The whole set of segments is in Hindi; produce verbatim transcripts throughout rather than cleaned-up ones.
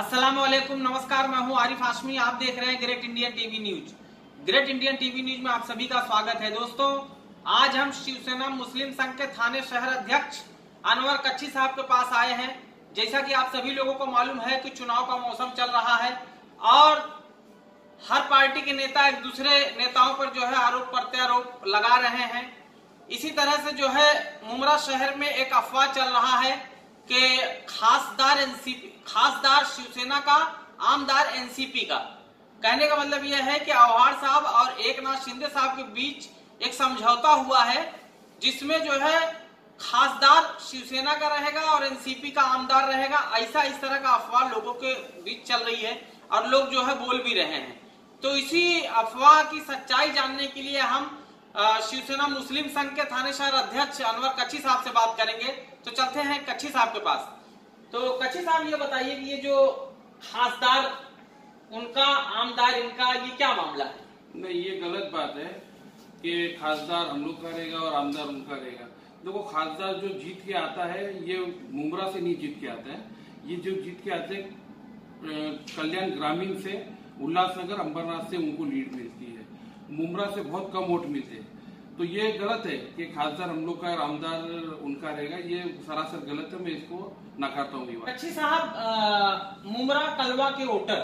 अस्सलामुअलैकुम, नमस्कार। मैं हूं आरिफ हाशमी। आप देख रहे हैं great Indian TV news. Great Indian TV news में आप सभी का स्वागत है। दोस्तों, आज हम शिवसेना मुस्लिम संघ के थाने शहर अध्यक्ष अनवर कच्छी साहब के पास आए हैं। जैसा कि आप सभी लोगों को मालूम है कि चुनाव का मौसम चल रहा है और हर पार्टी के नेता एक दूसरे नेताओं पर जो है आरोप प्रत्यारोप लगा रहे हैं। इसी तरह से जो है मुमरा शहर में एक अफवाह चल रहा है कि खासदार एनसीपी खासदार शिवसेना का, आमदार एनसीपी का। कहने का मतलब यह है कि आव्हाड साहब और एकनाथ शिंदे साहब के बीच एक समझौता हुआ है जिसमें जो है खासदार शिवसेना का रहेगा और एनसीपी का आमदार रहेगा। ऐसा इस तरह का अफवाह लोगों के बीच चल रही है और लोग जो है बोल भी रहे हैं। तो इसी अफवाह की सच्चाई जानने के लिए हम शिवसेना मुस्लिम संघ के थाने शहर अध्यक्ष अनवर कच्छी साहब से बात करेंगे। तो चलते हैं कच्छी साहब के पास। तो कच्छी साहब, ये बताइए कि ये जो खासदार उनका, आमदार इनका, ये क्या मामला है? नहीं, ये गलत बात है कि खासदार हम लोग का रहेगा और आमदार उनका रहेगा। देखो, खासदार जो जीत के आता है ये मुमरा से नहीं जीत के आता है। ये जो जीत के आते हैं कल्याण ग्रामीण से, उल्लासनगर, अंबरनाथ से उनको लीड मिलती है। मुमरा से बहुत कम वोट मिलते हैं। तो ये गलत है कि खासदार हम लोग का और आमदार उनका रहेगा। ये सरासर गलत है, मैं इसको नकारता हूँ। कच्छी साहब, मुमरा कलवा के वोटर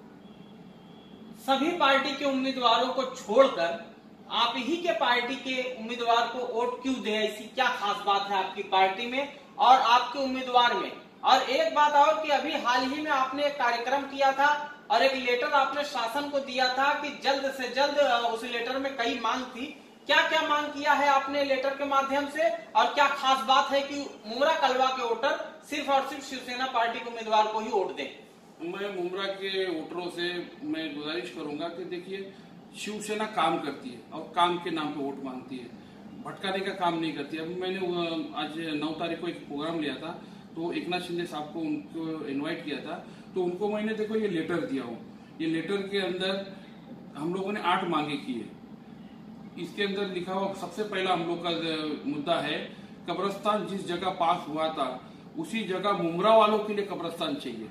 सभी पार्टी के उम्मीदवारों को छोड़कर आप ही के पार्टी के उम्मीदवार को वोट क्यों दे? ऐसी क्या खास बात है आपकी पार्टी में और आपके उम्मीदवार में? और एक बात और कि अभी हाल ही में आपने एक कार्यक्रम किया था और एक लेटर आपने शासन को दिया था कि जल्द से जल्द, उस लेटर में कई मांग थी। क्या क्या मांग किया है आपने लेटर के माध्यम से और क्या खास बात है कि मुमरा कलवा के वोटर सिर्फ और सिर्फ शिवसेना पार्टी के उम्मीदवार को ही वोट दें? मैं मुमरा के वोटरों से मैं गुजारिश करूंगा कि देखिए, शिवसेना काम करती है और काम के नाम पे वोट मांगती है, भटकाने का काम नहीं करती। अभी मैंने आज नौ तारीख को एक प्रोग्राम लिया था, तो एकनाथ शिंदे साहब को उनको इनवाइट किया था। तो उनको मैंने देखो ये लेटर दिया हूँ। ये लेटर के अंदर हम लोगों ने आठ मांगे की है। इसके अंदर लिखा हुआ सबसे पहला हम लोग का मुद्दा है, कब्रिस्तान जिस जगह पास हुआ था उसी जगह मुमरा वालों के लिए कब्रिस्तान चाहिए।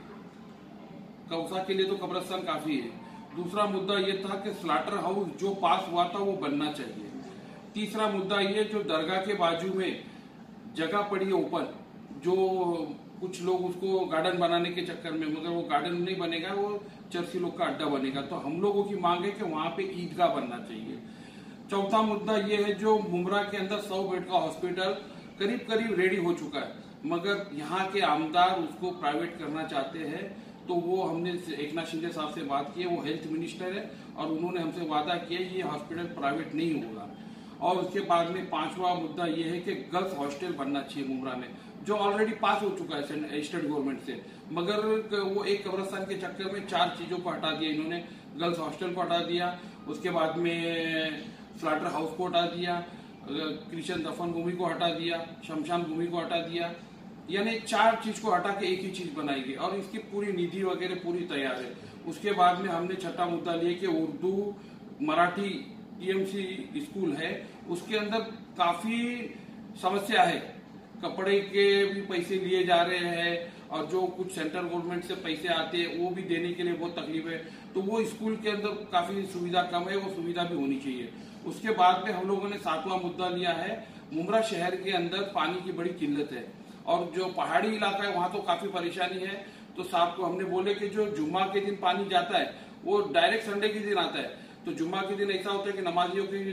कौसा के लिए तो कब्रिस्तान काफी है। दूसरा मुद्दा ये था कि स्लाटर हाउस जो पास हुआ था वो बनना चाहिए। तीसरा मुद्दा ये, जो दरगाह के बाजू में जगह पड़ी है ओपन, जो कुछ लोग उसको गार्डन बनाने के चक्कर में, मगर वो गार्डन नहीं बनेगा, वो चर्ची लोग का अड्डा बनेगा। तो हम लोगों की मांग है कि वहां पे ईदगाह बनना चाहिए। चौथा मुद्दा ये है, जो मुमरा के अंदर सौ बेड का हॉस्पिटल करीब करीब रेडी हो चुका है, मगर यहाँ के आमदार उसको प्राइवेट करना चाहते हैं। तो वो हमने एकनाथ शिंदे साहब से बात की है, वो हेल्थ मिनिस्टर है और उन्होंने हमसे वादा किया ये हॉस्पिटल प्राइवेट नहीं होगा। और उसके बाद में पांचवा मुद्दा ये है कि गर्ल्स हॉस्टल बनना चाहिए मुमरा में, जो ऑलरेडी पास हो चुका है स्टेट गवर्नमेंट से, मगर वो एक कब्रिस्तान के चक्कर में चार चीजों को हटा दिया इन्होंने। गर्ल्स हॉस्टल को हटा दिया, उसके बाद में स्लाटर हाउस को हटा दिया, क्रिश्चियन दफन भूमि को हटा दिया, शमशान भूमि को हटा दिया, यानी चार चीज को हटा के एक ही चीज बनाएगी और इसकी पूरी निधि वगैरह पूरी तैयार है। उसके बाद में हमने छठा मुद्दा लिया कि उर्दू मराठी टीएमसी स्कूल है, उसके अंदर काफी समस्या है। कपड़े के भी पैसे लिए जा रहे हैं और जो कुछ सेंट्रल गवर्नमेंट से पैसे आते हैं वो भी देने के लिए बहुत तकलीफ है। तो वो स्कूल के अंदर काफी सुविधा कम है, वो सुविधा भी होनी चाहिए। उसके बाद में हम लोगों ने सातवां मुद्दा लिया है, मुमरा शहर के अंदर पानी की बड़ी किल्लत है और जो पहाड़ी इलाका है वहां तो काफी परेशानी है। तो साहब को हमने बोले कि जो जुम्मा के दिन पानी जाता है वो डायरेक्ट संडे के दिन आता है। तो जुम्मा के दिन ऐसा होता है कि नमाजियों की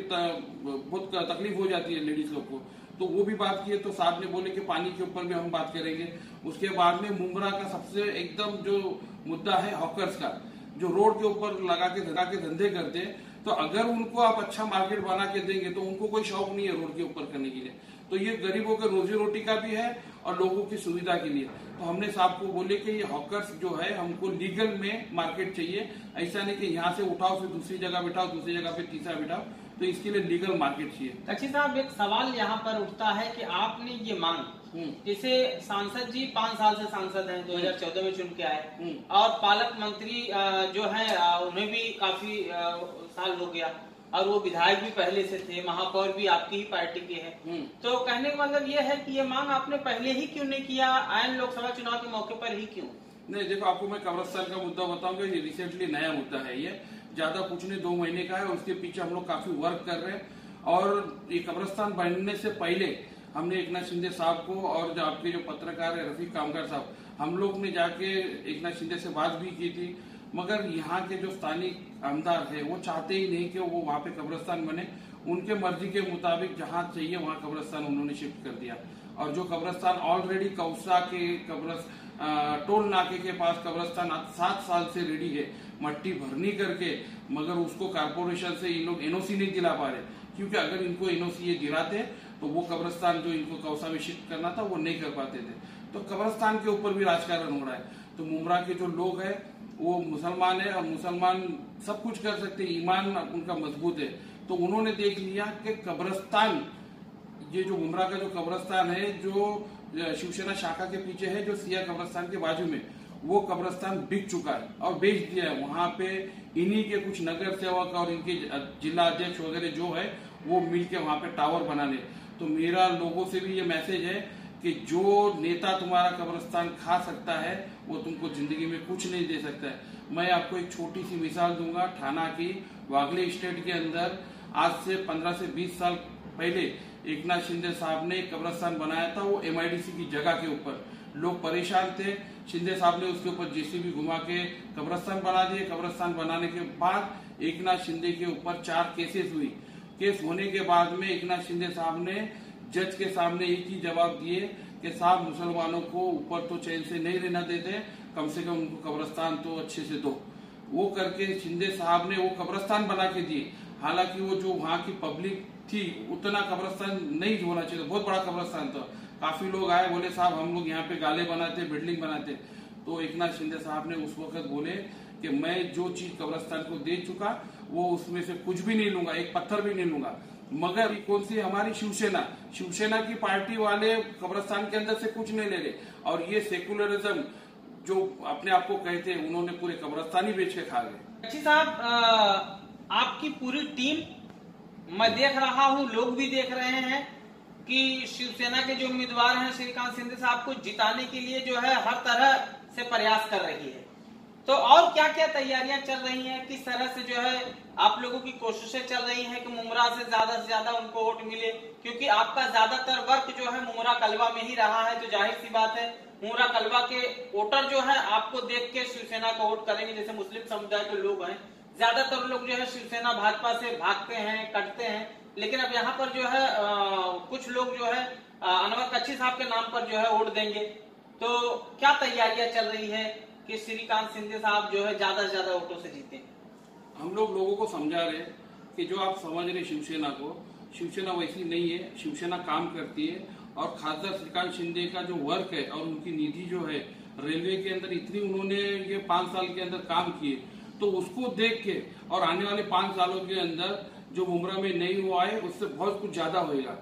बहुत तकलीफ हो जाती है लेडीज लोग को, तो वो भी बात की है। तो साहब ने बोले कि पानी के ऊपर भी हम बात करेंगे। उसके बाद में मुमरा का सबसे एकदम जो मुद्दा है हॉकर्स का, जो रोड के ऊपर लगा के लगा के धंधे करते हैं, तो अगर उनको आप अच्छा मार्केट बना के देंगे तो उनको कोई शौक नहीं है रोड के ऊपर करने के लिए। तो ये गरीबों के रोजी रोटी का भी है और लोगों की सुविधा के लिए। तो हमने साहब को बोले कि ये हॉकर्स जो है हमको लीगल में मार्केट चाहिए, ऐसा नहीं कि यहाँ से उठाओ फिर दूसरी जगह बिठाओ, दूसरी जगह पे तीसरा बिठाओ, तो इसके लिए लीगल मार्केट चाहिए। कच्छी साहब, एक सवाल यहाँ पर उठता है कि आपने ये मांग, जैसे सांसद जी पांच साल से सांसद हैं, दो हज़ार चौदह में चुन के आए और पालक मंत्री जो है उन्हें भी काफी साल हो गया और वो विधायक भी पहले से थे, महापौर भी आपकी ही पार्टी के हैं। तो कहने का मतलब ये है कि ये मांग आपने पहले ही क्यों नहीं किया, आयन लोकसभा चुनाव के मौके पर ही क्यों? नहीं देखो, आपको मैं कब्रिस्तान का मुद्दा बताऊंगा। ये रिसेंटली नया मुद्दा है, ये ज्यादा कुछ नहीं, दो महीने का है। उसके पीछे हम लोग काफी वर्क कर रहे हैं और ये कब्रिस्तान बनने से पहले हमने एकनाथ शिंदे साहब को और जो आपके जो पत्रकार है रफीक कामकर साहब, हम लोग ने जाके एकनाथ शिंदे से बात भी की थी, मगर यहाँ के जो स्थानीय आमदार है वो चाहते ही नहीं कि वो वहाँ पे कब्रिस्तान बने। उनके मर्जी के मुताबिक जहाँ चाहिए वहाँ कब्रिस्तान उन्होंने शिफ्ट कर दिया। और जो कब्रिस्तान ऑलरेडी कौसा के कब्रस टोल नाके के पास कब्रिस्तान सात साल से रेडी है मट्टी भरनी करके, मगर उसको कारपोरेशन से इन लोग एनओसी नहीं दिला पा रहे, क्योंकि अगर इनको एनओसी ये दिलाते तो वो कब्रिस्तान जो इनको कौसा में शिफ्ट करना था वो नहीं कर पाते थे। तो कब्रिस्तान के ऊपर भी राजकारण हो रहा है। तो मुमरा के जो लोग हैं वो मुसलमान है और मुसलमान सब कुछ कर सकते हैं, ईमान उनका मजबूत है। तो उन्होंने देख लिया कि कब्रिस्तान, ये जो मुमरा का जो कब्रिस्तान है जो शिवसेना शाखा के पीछे है, जो सिया कब्रिस्तान के बाजू में, वो कब्रिस्तान बिक चुका है और बेच दिया है। वहां पे इन्हीं के कुछ नगर सेवक और इनके जिला अध्यक्ष वगैरह जो है वो मिलके वहां पे टावर बना ले। तो मेरा लोगों से भी ये मैसेज है कि जो नेता तुम्हारा कब्रिस्तान खा सकता है वो तुमको जिंदगी में कुछ नहीं दे सकता है। मैं आपको एक छोटी सी मिसाल दूंगा। थाना की वागले स्टेट के अंदर आज से पंद्रह से बीस साल पहले एकनाथ शिंदे साहब ने एक कब्रिस्तान बनाया था, वो एमआईडीसी की जगह के ऊपर। लोग परेशान थे, शिंदे साहब ने उसके ऊपर जेसीबी घुमा के कब्रिस्तान बना दिए। कब्रिस्तान बनाने के बाद एकनाथ शिंदे के ऊपर चार केसेस हुई। केस होने के बाद में एकनाथ शिंदे साहब ने जज के सामने एक ही जवाब दिए कि साहब मुसलमानों को ऊपर तो चैन से नहीं रहना देते, कम से कम उनको कब्रिस्तान तो अच्छे से दो। वो करके शिंदे साहब ने वो कब्रिस्तान बना के दिए। हालांकि वो जो वहाँ की पब्लिक थी उतना कब्रिस्तान नहीं होना चाहिए, बहुत बड़ा कब्रिस्तान था। काफी लोग आए, बोले साहब हम लोग यहाँ पे गाले बनाते, बिल्डिंग बनाते। तो एकनाथ शिंदे साहब ने उस वक्त बोले कि मैं जो चीज कब्रिस्तान को दे चुका वो उसमें से कुछ भी नहीं लूंगा, एक पत्थर भी नहीं लूंगा। मगर कौन सी हमारी शिवसेना शिवसेना की पार्टी वाले कब्रिस्तान के अंदर से कुछ नहीं ले रहे, और ये सेकुलरिज्म जो अपने आप को कहते हैं उन्होंने पूरे कब्रिस्तान ही बेच के खा गए। अच्छी साहब, आपकी पूरी टीम, मैं देख रहा हूँ, लोग भी देख रहे हैं कि शिवसेना के जो उम्मीदवार हैं श्रीकांत शिंदे साहब को जिताने के लिए जो है हर तरह से प्रयास कर रही है। तो और क्या क्या तैयारियां चल रही हैं, किस तरह से जो है आप लोगों की कोशिशें चल रही हैं कि मुमरा से ज्यादा से ज्यादा उनको वोट मिले, क्योंकि आपका ज्यादातर वर्क जो है मुमरा कलवा में ही रहा है। तो जाहिर सी बात है मुमरा कलवा के वोटर जो है आपको देख के शिवसेना को वोट करेंगे। जैसे मुस्लिम समुदाय के लोग हैं, ज्यादातर लोग जो है शिवसेना भाजपा से भागते हैं, कटते हैं। लेकिन अब यहाँ पर जो है आ, कुछ लोग जो है अनवर कच्छी साहब के नाम पर जो है वोट देंगे। तो क्या तैयारियां चल रही है कि श्रीकांत शिंदे साहब जो है ज्यादा से ज्यादा वोटों से जीते? हम लोग लोगों को समझा रहे कि जो आप समझ रहे शिवसेना को, शिवसेना वैसी नहीं है। शिवसेना काम करती है और खासदार श्रीकांत शिंदे का जो वर्क है और उनकी निधि जो है रेलवे के अंदर इतनी उन्होंने ये पांच साल के अंदर काम किए, तो उसको देख के और आने वाले पांच सालों के अंदर जो मुमरा में नहीं हुआ है उससे बहुत कुछ ज्यादा होएगा।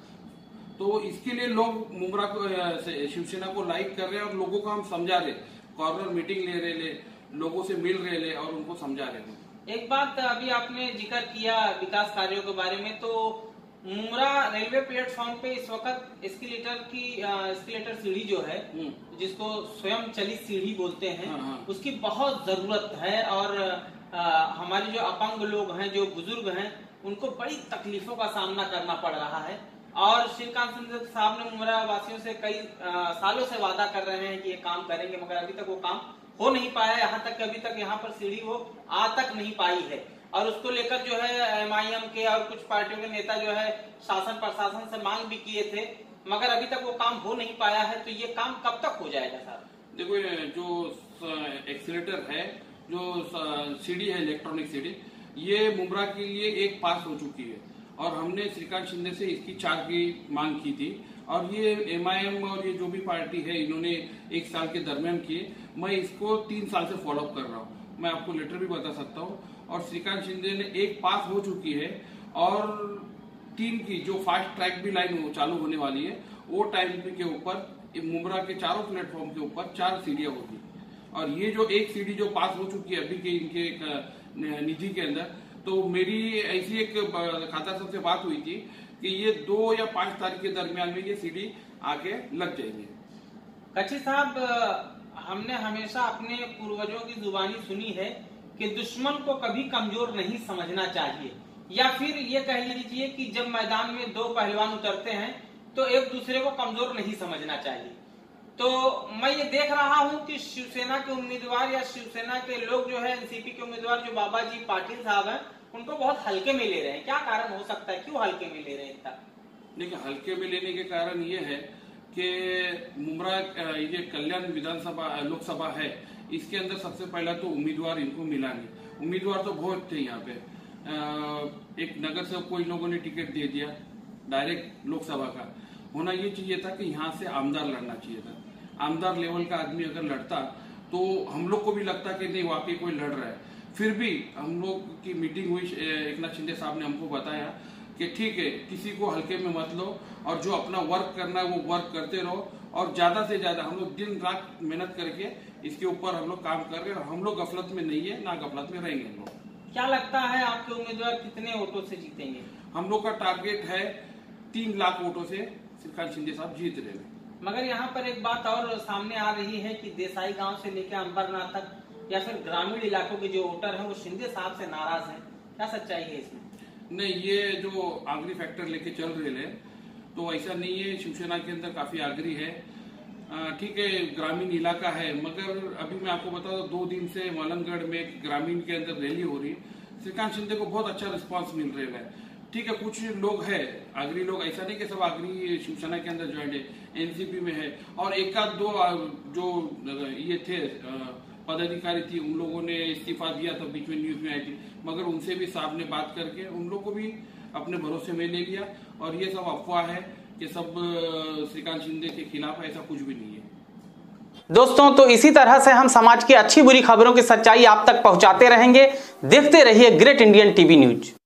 तो इसके लिए लोग मुमरा को, शिवसेना को लाइक कर रहे हैं और लोगों को हम समझा रहे, कॉर्नर मीटिंग ले रहे ले, लोगों से मिल रहे ले और उनको समझा रहे। एक बात अभी आपने जिक्र किया विकास कार्यों के बारे में, तो मुमरा रेलवे प्लेटफॉर्म पे इस वक्त एस्केलेटर की एस्केलेटर सीढ़ी जो है, जिसको स्वयं चलित सीढ़ी बोलते हैं, हाँ, हाँ। उसकी बहुत जरूरत है। और आ, हमारे जो अपंग लोग हैं, जो बुजुर्ग हैं, उनको बड़ी तकलीफों का सामना करना पड़ रहा है। और श्रीकांत शिंदे साहब ने मुमरा वासियों से कई आ, सालों से वादा कर रहे हैं कि ये काम करेंगे, मगर अभी तक वो काम हो नहीं पाया। यहाँ तक अभी तक यहाँ पर सीढ़ी वो आ तक नहीं पाई है। और उसको लेकर जो है एमआईएम के और कुछ पार्टियों के नेता जो है शासन प्रशासन से मांग भी किए थे, मगर अभी तक वो काम हो नहीं पाया है। तो ये काम कब तक हो जाएगा साहब? देखो, जो एक्सीलेटर है, जो सीढ़ी है इलेक्ट्रॉनिक सीढ़ी, ये मुमरा के लिए एक पास हो चुकी है और हमने श्रीकांत शिंदे से इसकी चार की मांग की थी। और ये एमआईएम और ये जो भी पार्टी है इन्होंने एक साल के दरमियान किए। मैं इसको तीन साल से फॉलोअप कर रहा हूँ, मैं आपको लेटर भी बता सकता हूँ। और श्रीकांत शिंदे ने एक पास हो चुकी है और तीन की जो फास्ट ट्रैक भी लाइन चालू होने वाली है, वो टाइम के ऊपर मुमरा के चारों प्लेटफॉर्म के ऊपर चार सीढ़ियां होगी। और ये जो एक सीढ़ी जो पास हो चुकी है अभी के इनके निधि के अंदर, तो मेरी ऐसी एक खाता साहब से बात हुई थी कि ये दो या पांच तारीख के दरमियान में ये सीढ़ी आके लग जाएगी। कच्छी साहब, हमने हमेशा अपने पूर्वजों की जुबानी सुनी है कि दुश्मन को कभी कमजोर नहीं समझना चाहिए, या फिर ये कह लीजिए कि जब मैदान में दो पहलवान उतरते हैं तो एक दूसरे को कमजोर नहीं समझना चाहिए। तो मैं ये देख रहा हूं कि शिवसेना के उम्मीदवार या शिवसेना के लोग जो है, एनसीपी के उम्मीदवार जो बाबा जी पाटिल साहब हैं, उनको बहुत हल्के में ले रहे हैं। क्या कारण हो सकता है, क्यों हल्के में ले रहे हैं इतना? देखिए, हल्के में लेने के कारण ये है कि मुमरा ये कल्याण विधानसभा लोकसभा है, इसके अंदर सबसे पहला तो उम्मीदवार इनको मिला नहीं। उम्मीदवार तो बहुत थे यहाँ पे। एक नगर से कोई लोगों ने टिकट दे दिया, डायरेक्ट लोकसभा का होना ये चाहिए था कि यहाँ से आमदार लड़ना चाहिए था। आमदार लेवल का आदमी अगर लड़ता तो हम लोग को भी लगता कि नहीं, वाकई कोई लड़ रहा है। फिर भी हम लोग की मीटिंग हुई, एक नाथ शिंदे साहब ने हमको बताया कि ठीक है, किसी को हल्के में मत लो और जो अपना वर्क करना है वो वर्क करते रहो, और ज्यादा से ज्यादा हम लोग दिन रात मेहनत करके इसके ऊपर हम लोग काम कर रहे हैं। हम लोग गफलत में नहीं है, ना गफलत में रहेंगे हम लोग। क्या लगता है आपके उम्मीदवार कितने वोटों से जीतेंगे? हम लोग का टारगेट है तीन लाख वोटों से श्रीकांत शिंदे साहब जीत रहे हैं। मगर यहाँ पर एक बात और सामने आ रही है कि देसाई गांव से लेकर अंबरनाथ तक या फिर ग्रामीण इलाकों के जो वोटर हैं वो शिंदे साहब से नाराज हैं। क्या सच्चाई है इसमें? नहीं, ये जो आगरी फैक्टर लेके चल रहे हैं तो ऐसा नहीं है। शिवसेना के अंदर काफी आगरी है, ठीक है, ग्रामीण इलाका है। मगर अभी मैं आपको बता दूं, दो दिन से मलंगगढ़ में ग्रामीण के अंदर रैली हो रही है। श्रीकांत शिंदे को बहुत अच्छा रिस्पांस मिल रहा है। ठीक है, कुछ लोग है आगरी लोग, ऐसा नहीं कि सब आगरी शिवसेना के अंदर ज्वाइंट है, एनसीपी में है, और एक आध दो जो ये थे पदाधिकारी थी, उन लोगों ने इस्तीफा दिया था, बीच में न्यूज में आई थी। मगर उनसे भी साहब ने बात करके उन लोगों को भी अपने भरोसे में ले लिया, और ये सब अफवाह है कि सब श्रीकांत शिंदे के खिलाफ, ऐसा कुछ भी नहीं है। दोस्तों, तो इसी तरह से हम समाज की अच्छी बुरी खबरों की सच्चाई आप तक पहुंचाते रहेंगे। देखते रहिए ग्रेट इंडियन टीवी न्यूज।